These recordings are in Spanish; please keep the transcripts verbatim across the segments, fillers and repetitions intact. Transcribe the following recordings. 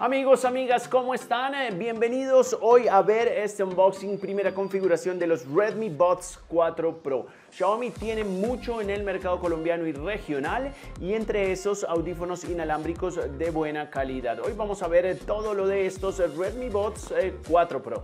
Amigos, amigas, ¿cómo están? Eh, Bienvenidos hoy a ver este unboxing, primera configuración de los Redmi Buds cuatro Pro. Xiaomi tiene mucho en el mercado colombiano y regional, y entre esos audífonos inalámbricos de buena calidad. Hoy vamos a ver eh, todo lo de estos eh, Redmi Buds eh, cuatro Pro.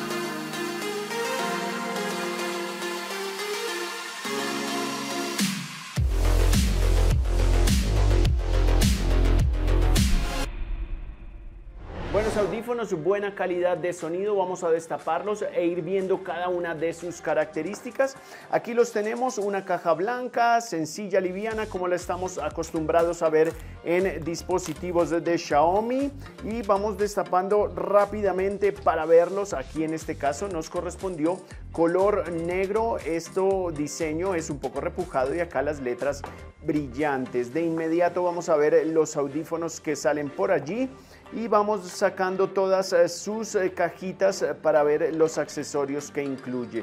Buenos audífonos, buena calidad de sonido. Vamos a destaparlos e ir viendo cada una de sus características. Aquí los tenemos, una caja blanca, sencilla, liviana, como la estamos acostumbrados a ver en dispositivos de Xiaomi. Y vamos destapando rápidamente para verlos. Aquí en este caso nos correspondió color negro. Este diseño es un poco repujado y acá las letras brillantes. De inmediato vamos a ver los audífonos que salen por allí. Y vamos sacando todas sus cajitas para ver los accesorios que incluye.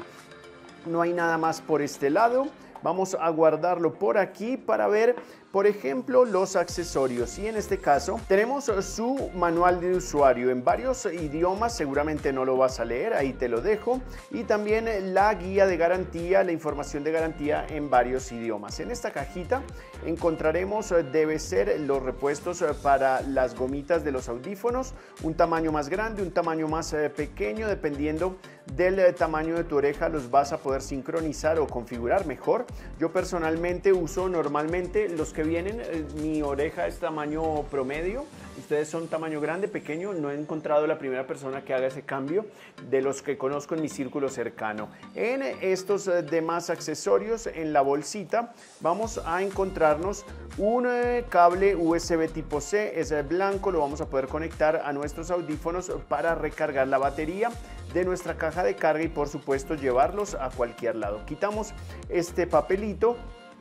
No hay nada más por este lado. Vamos a guardarlo por aquí para ver, por ejemplo, los accesorios. Y en este caso tenemos su manual de usuario en varios idiomas. Seguramente no lo vas a leer, ahí te lo dejo. Y también la guía de garantía, la información de garantía en varios idiomas. En esta cajita encontraremos, debe ser, los repuestos para las gomitas de los audífonos. Un tamaño más grande, un tamaño más pequeño, dependiendo del tamaño de tu oreja los vas a poder sincronizar o configurar mejor. Yo personalmente uso normalmente los que vienen, eh, mi oreja es tamaño promedio, ustedes son tamaño grande, pequeño. No he encontrado la primera persona que haga ese cambio de los que conozco en mi círculo cercano. En estos eh, demás accesorios, en la bolsita, vamos a encontrarnos un eh, cable U S B tipo C, es blanco, lo vamos a poder conectar a nuestros audífonos para recargar la batería de nuestra caja de carga y por supuesto llevarlos a cualquier lado. Quitamos este papelito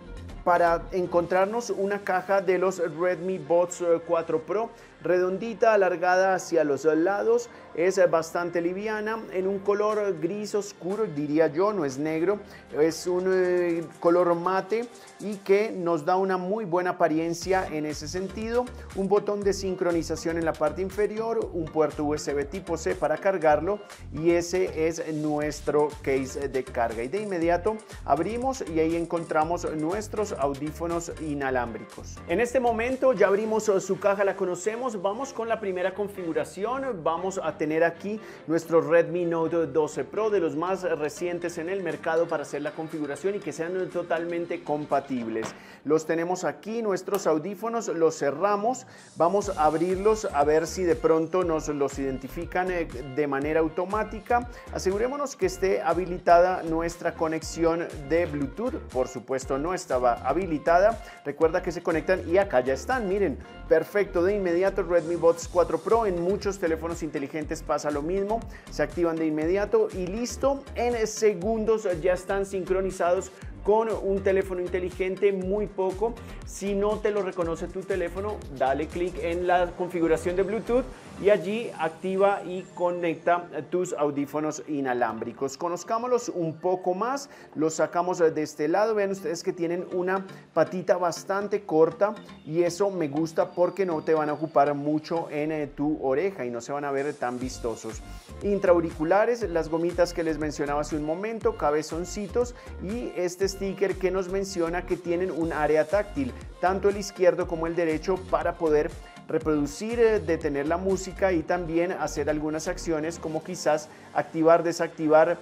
para encontrarnos una caja de los Redmi Buds cuatro Pro, redondita, alargada hacia los lados, es bastante liviana, en un color gris oscuro, diría yo, no es negro, es un eh, color mate y que nos da una muy buena apariencia en ese sentido. Un botón de sincronización en la parte inferior, un puerto U S B tipo C para cargarlo, y ese es nuestro case de carga. Y de inmediato abrimos y ahí encontramos nuestros audífonos inalámbricos. En este momento ya abrimos su caja, la conocemos. Vamos con la primera configuración. Vamos a tener aquí nuestro Redmi Note doce Pro, de los más recientes en el mercado para hacer la configuración y que sean totalmente compatibles. Los tenemos aquí, nuestros audífonos, los cerramos, vamos a abrirlos a ver si de pronto nos los identifican de manera automática. Asegurémonos que esté habilitada nuestra conexión de Bluetooth. Por supuesto no estaba habilitada. Recuerda que se conectan y acá ya están, miren, perfecto. De inmediato Redmi Buds cuatro Pro, en muchos teléfonos inteligentes pasa lo mismo, se activan de inmediato y listo, en segundos ya están sincronizados con un teléfono inteligente. Muy poco. Si no te lo reconoce tu teléfono, dale clic en la configuración de Bluetooth y allí activa y conecta tus audífonos inalámbricos. Conozcámoslos un poco más. Los sacamos de este lado. Vean ustedes que tienen una patita bastante corta y eso me gusta porque no te van a ocupar mucho en eh, tu oreja y no se van a ver tan vistosos. Intraauriculares, las gomitas que les mencionaba hace un momento, cabezoncitos y este sticker que nos menciona que tienen un área táctil, tanto el izquierdo como el derecho, para poder reproducir, eh, detener la música y también hacer algunas acciones como quizás activar, desactivar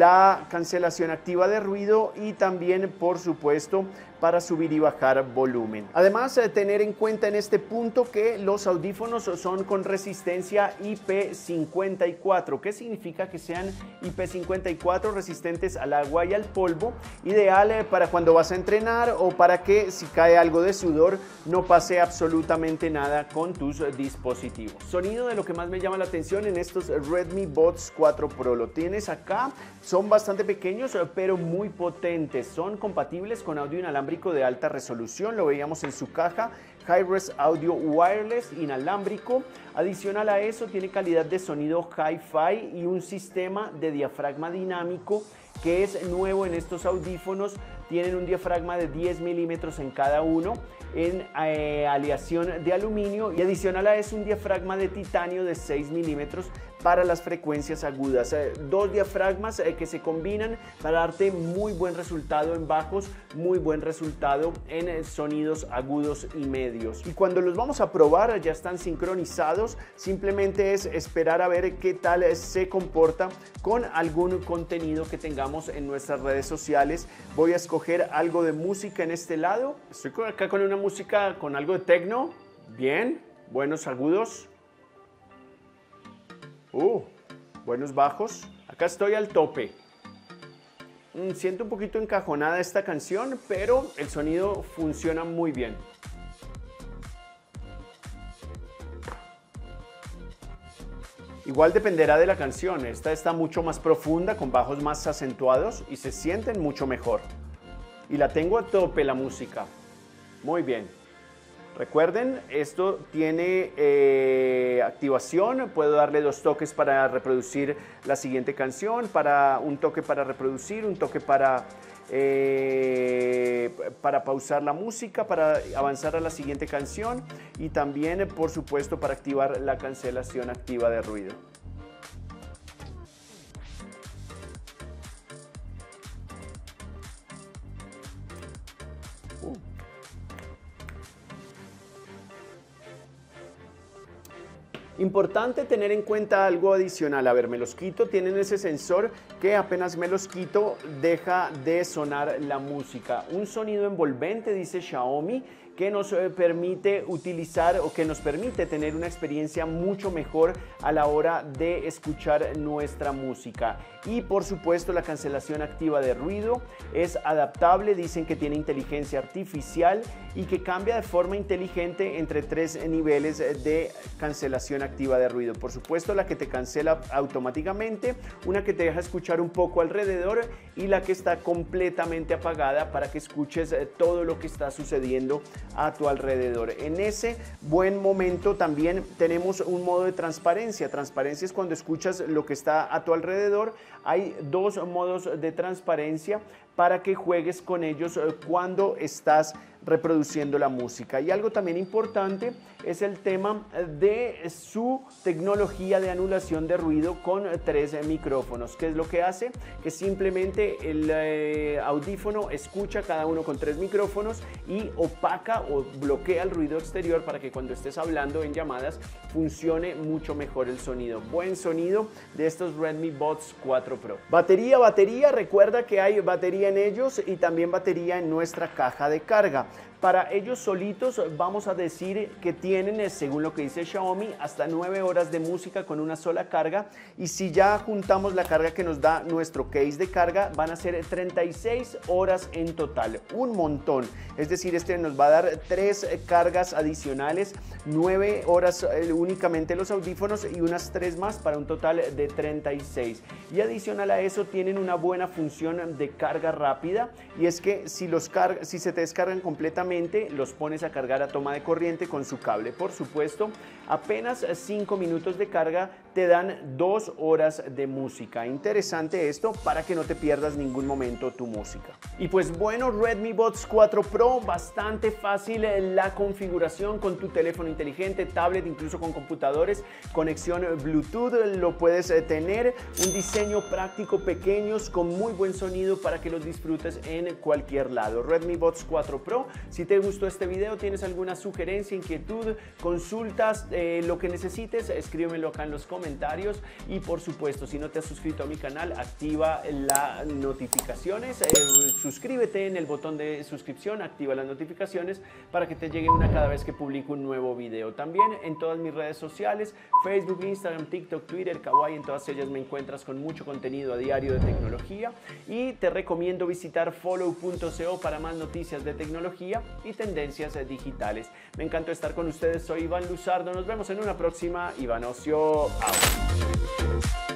la cancelación activa de ruido y también, por supuesto, para subir y bajar volumen. Además, eh, tener en cuenta en este punto que los audífonos son con resistencia I P cincuenta y cuatro. ¿Qué significa que sean I P cincuenta y cuatro? Resistentes al agua y al polvo, ideal eh, para cuando vas a entrenar o para que si cae algo de sudor no pase absolutamente nada con tus dispositivos. Sonido de lo que más me llama la atención en estos Redmi Buds cuatro Pro. Lo tienes acá, son bastante pequeños pero muy potentes, son compatibles con audio inalámbrico de alta resolución, lo veíamos en su caja, Hi-Res Audio Wireless inalámbrico. Adicional a eso tiene calidad de sonido Hi-Fi y un sistema de diafragma dinámico que es nuevo en estos audífonos tienen un diafragma de diez milímetros en cada uno, en eh, aleación de aluminio, y adicional a eso un diafragma de titanio de seis milímetros para las frecuencias agudas. Eh, dos diafragmas eh, que se combinan para darte muy buen resultado en bajos, muy buen resultado en eh, sonidos agudos y medios. Y cuando los vamos a probar, ya están sincronizados, simplemente es esperar a ver qué tal se comporta con algún contenido que tengamos en nuestras redes sociales. Voy a escoger algo de música en este lado. Estoy acá con una música con algo de techno. Bien, buenos agudos. Uh, buenos bajos. Acá estoy al tope. Mm, siento un poquito encajonada esta canción, pero el sonido funciona muy bien. Igual dependerá de la canción. Esta está mucho más profunda, con bajos más acentuados y se sienten mucho mejor. Y la tengo a tope la música. Muy bien. Recuerden, esto tiene eh, activación. Puedo darle dos toques para reproducir la siguiente canción, para un toque para reproducir, un toque para, eh, para pausar la música, para avanzar a la siguiente canción y también, por supuesto, para activar la cancelación activa de ruido. Uh. Importante tener en cuenta algo adicional. A ver, me los quito, tienen ese sensor que apenas me los quito deja de sonar la música. Un sonido envolvente, dice Xiaomi, que nos permite utilizar o que nos permite tener una experiencia mucho mejor a la hora de escuchar nuestra música. Y por supuesto la cancelación activa de ruido es adaptable, dicen que tiene inteligencia artificial y que cambia de forma inteligente entre tres niveles de cancelación activa de ruido. Por supuesto la que te cancela automáticamente, una que te deja escuchar un poco alrededor y la que está completamente apagada para que escuches todo lo que está sucediendo a tu alrededor. En ese buen momento también tenemos un modo de transparencia. Transparencia es cuando escuchas lo que está a tu alrededor. Hay dos modos de transparencia para que juegues con ellos cuando estás reproduciendo la música. Y algo también importante es el tema de su tecnología de anulación de ruido con tres micrófonos. ¿Qué es lo que hace? Que simplemente el eh, audífono escucha cada uno con tres micrófonos y opaca o bloquea el ruido exterior para que cuando estés hablando en llamadas funcione mucho mejor el sonido. Buen sonido de estos Redmi Buds cuatro Pro. Batería, batería. Recuerda que hay batería en ellos y también batería en nuestra caja de carga. Para ellos solitos vamos a decir que tienen, según lo que dice Xiaomi, hasta nueve horas de música con una sola carga, y si ya juntamos la carga que nos da nuestro case de carga van a ser treinta y seis horas en total, un montón. Es decir, este nos va a dar tres cargas adicionales, nueve horas eh, únicamente los audífonos y unas tres más para un total de treinta y seis. Y adicional a eso tienen una buena función de carga rápida, y es que si, los car si se te descargan completamente los pones a cargar a toma de corriente con su cable. Por supuesto, apenas cinco minutos de carga te dan dos horas de música. Interesante esto para que no te pierdas ningún momento tu música. Y pues bueno, Redmi Buds cuatro Pro, bastante fácil la configuración con tu teléfono inteligente, tablet, incluso con computadores, conexión Bluetooth lo puedes tener, un diseño práctico, pequeños, con muy buen sonido para que los disfrutes en cualquier lado. Redmi Buds cuatro Pro. Si te gustó este video, tienes alguna sugerencia, inquietud, consultas, eh, lo que necesites, escríbemelo acá en los comentarios. Y por supuesto, si no te has suscrito a mi canal, activa las notificaciones, eh, suscríbete en el botón de suscripción, activa las notificaciones para que te llegue una cada vez que publico un nuevo video. También en todas mis redes sociales, Facebook, Instagram, TikTok, Twitter, Kawaii, en todas ellas me encuentras con mucho contenido a diario de tecnología, y te recomiendo visitar follow punto co para más noticias de tecnología y tendencias digitales. Me encantó estar con ustedes, soy Iván Luzardo, nos vemos en una próxima. Iván Ocio, out.